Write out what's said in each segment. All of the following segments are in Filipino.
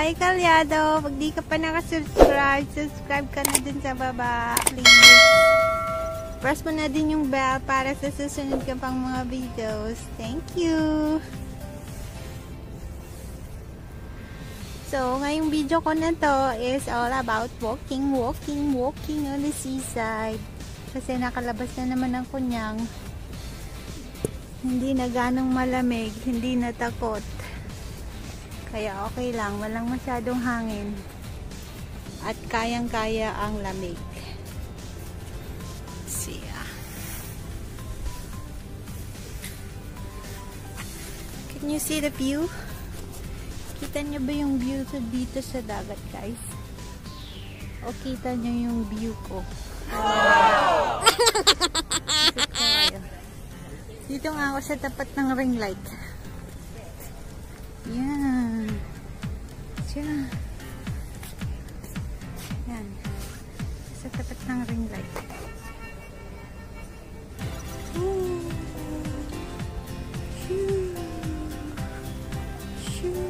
Hi Kalyado, pag di ka pa nakasubscribe, subscribe ka na dun sa baba, please. Press mo na din yung bell para sa susunod ka pang mga videos. Thank you! So, ngayong video ko na to is all about walking on the seaside. Kasi nakalabas na naman ang kunyang. Hindi na ganong malamig, hindi na takot. Kaya okay lang, walang masyadong hangin. At kayang-kaya ang lamig. See ya. Can you see the view? Kita nyo ba yung view dito sa dagat, guys? O kita nyo yung view ko? Wow! Dito nga ako sa tapat ng ring light. Yan. Diyan. Yan. Sa tapat ng ring light. Ooh. Shoo. Shoo.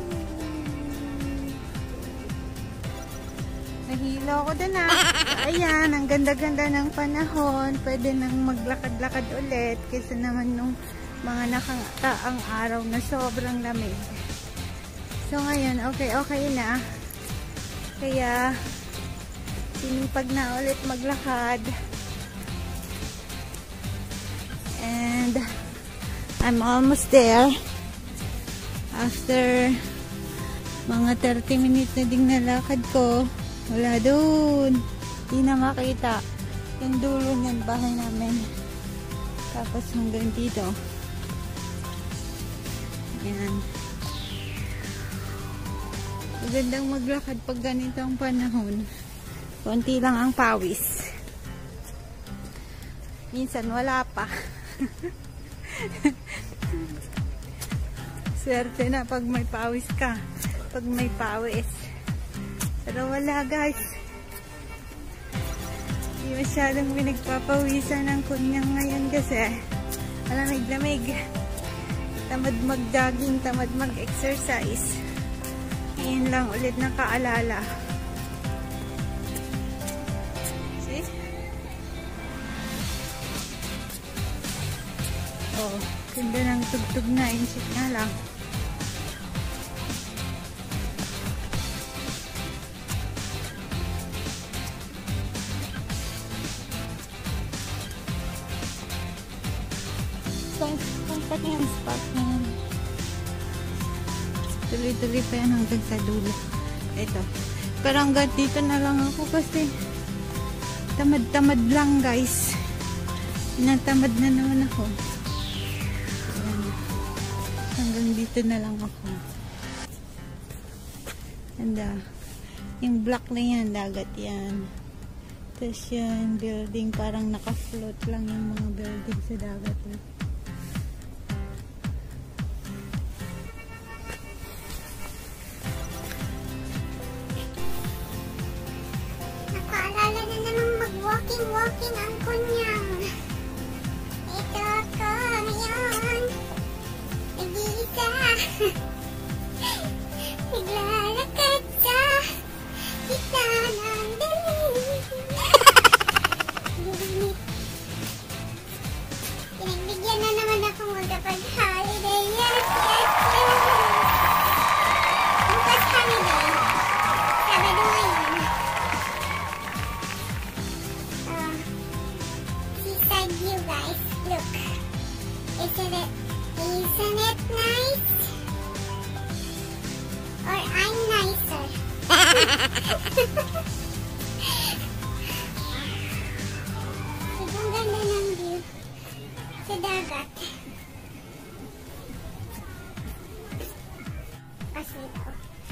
Nahilo ako dun ah. Ayan, ang ganda-ganda ng panahon. Pwede nang maglakad-lakad ulit kaysa naman nung mga nakataang araw na sobrang lamig. So ngayon, okay na. Kaya sinipag na ulit maglakad. And I'm almost there. After mga 30 minutes na ding nalakad ko, wala doon. Hindi na makita. Yung dulo ng bahay namin. Tapos hanggang dito. Ayan. Magandang maglakad pag ganito ang panahon. Konti lang ang pawis. Minsan wala pa. Swerte na pag may pawis ka. Pag may pawis. Pero wala, guys. Hindi masyadong pinagpapawisan ng kunyang ngayon kasi malamig-lamig. Tamad mag-jogging, tamad mag-exercise. Ngayon lang ulit nakaalala. See? Oh, ganda ng tugtog na. Insik nga lang. Pagkat yung spot na yan. Tuloy-tuloy pa yan hanggang sa dulo. Ito. Pero hanggang dito na lang ako kasi tamad-tamad lang, guys. Natamad na naman ako. Ayan. Hanggang dito na lang ako. Ganda. Yung block na yan, dagat yan. Tapos yan, building. Parang naka-float lang yung mga building sa dagat. Walking ang kunyang. Ito ako ngayon. Nag-iisa. Naglalakad sa kita ng dilim. Pinagbigyan na naman akong magkapag-holiday. Yes. Bukas holiday. Sabado ngayon. You guys, look. Isn't it nice? Or I'm nicer? Ang ganda ng view sa dagat. Kasi ito.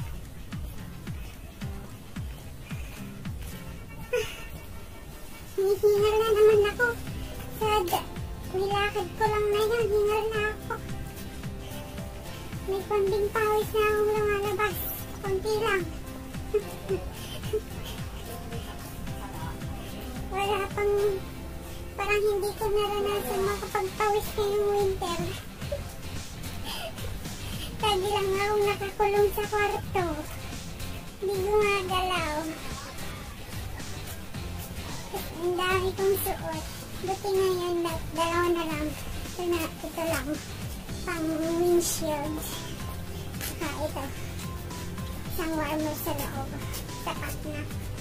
Hinihingal na naman ako. Nilakad ko lang na yun, hingal na ako. May konting pawis na akong lumalabas. Konti lang. Wala pang, parang hindi ko naranasan makapagpawis ngayong winter. Lagi lang akong nakakulong sa kwarto. pang suot. Buti ngayon, dalawa na lang. Ito lang. Pang windshield. Ito. Isang warmer sa loob. Tapat na.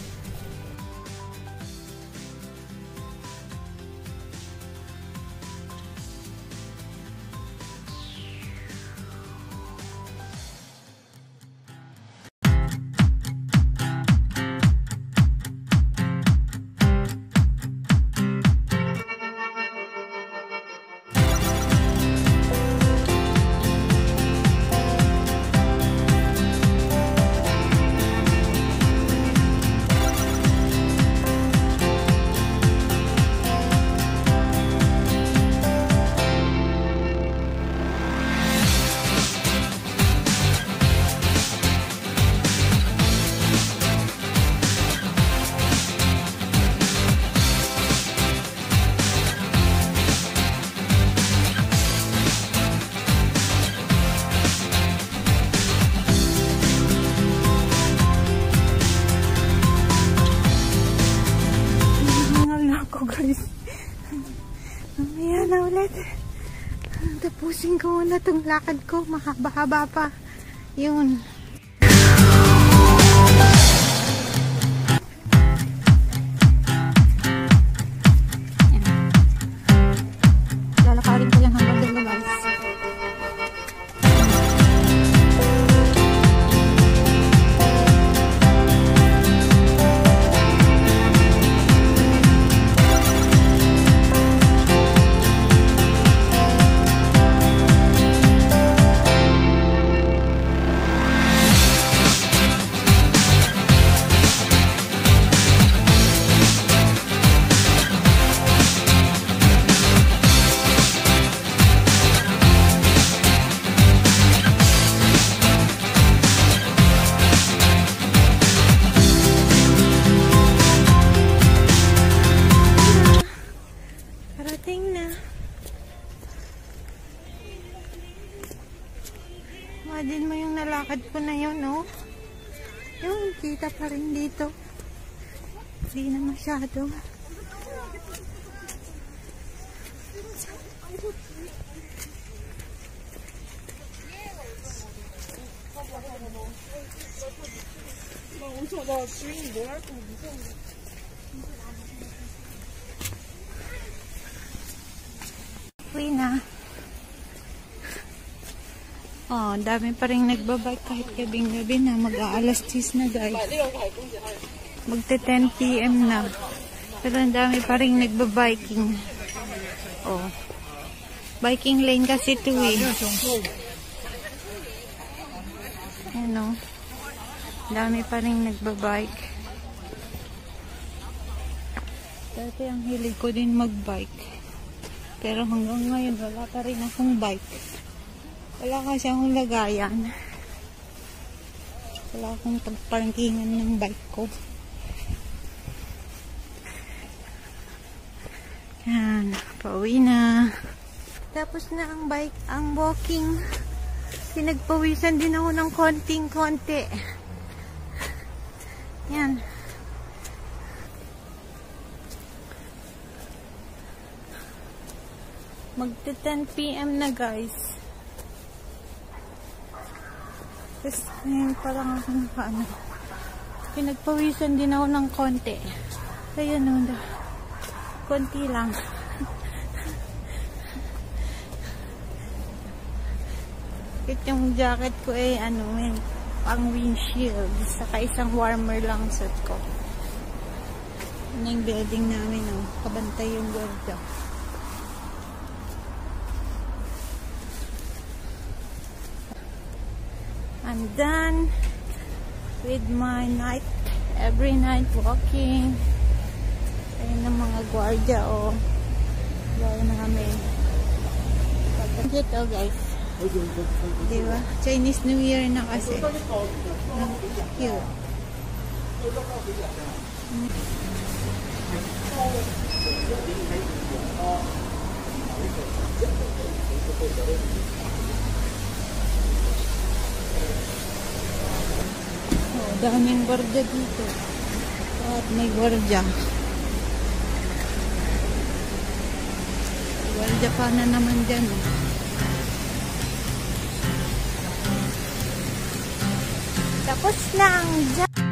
Mamaya na ulit. Tapusin ko muna itong lakad ko. Mahaba-haba pa. Yun. Lalakarin ko yan hanggang dulo, guys. Imagine mo yung nalakad ko na yun, no? Yung kita pa rin dito. Hindi na masyado. Uwi na. Oh, dami pa rin nagbabike kahit gabing-gabi na. Mag-aalas 10 na, guys. Magte 10 PM na. Pero ang dami pa rin nagbabiking. Oh. Biking lane kasi ito eh. Ano? Dami pa rin nagbabike. Dati ang hilig ko din magbike. Pero hanggang ngayon wala pa rin akong bike. Wala kasi akong lagayan. Wala akong pagparkingan ng bike ko. Yan. Pauwi na. Tapos na ang bike, ang walking. Pinagpawisan din ako ng konting-konti. Yan. Magte 10 PM na, guys. Tapos ngayon parang ako nakaano. Pinagpawisan din ako ng konti. Ayan o. Konti lang. Kahit yung jacket ko eh ano eh. Pang windshield. Saka isang warmer lang set ko. Ano yung building namin o. Kabantay yung gwardiya. I'm done with my every night walking. Ayun ang mga gwardiya o. Gaya namin. Ito guys. Diba? Chinese New Year na kasi. Cute. Daming gwardiya dito. At may gwardiya. Well, Japan na naman dyan. Tapos na ang